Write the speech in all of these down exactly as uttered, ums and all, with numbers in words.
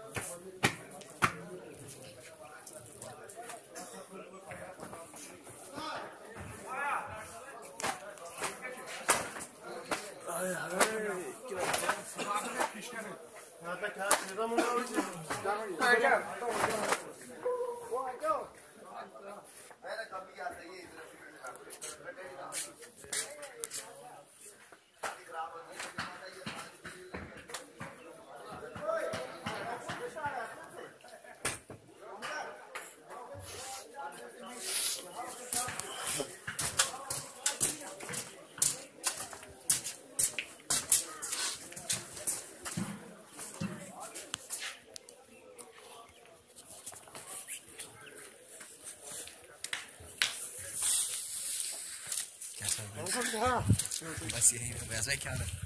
बस यही वैसा ही ख्याल है।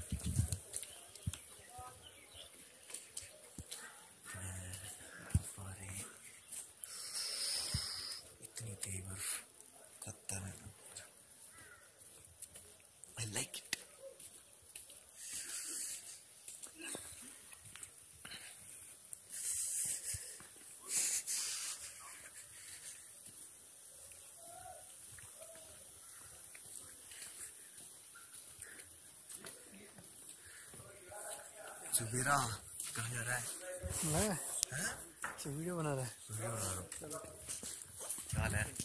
इतनी तेज बर्फ खतरनाक। I like it. सुबीरा कहाँ जा रहा है? मैं हैं? वीडियो बना रहा है। वीडियो बना रहा हूँ। क्या हाल है?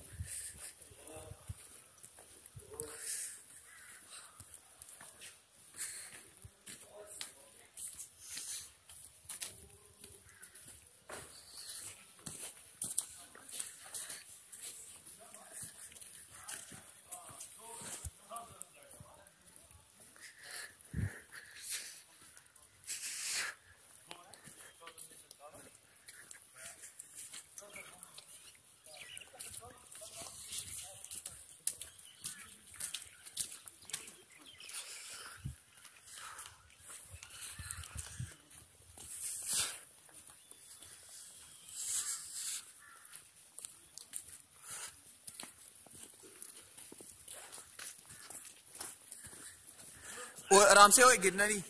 ओ आराम से हो, गिरना नहीं।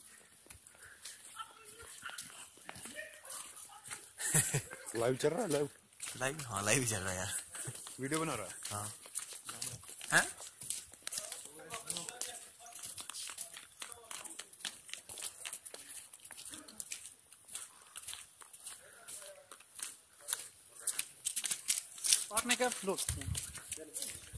लाइव चल रहा है? लाइव लाइव हाँ लाइव चल रहा है यार। वीडियो बना रहा है? हाँ हैं? आपने क्या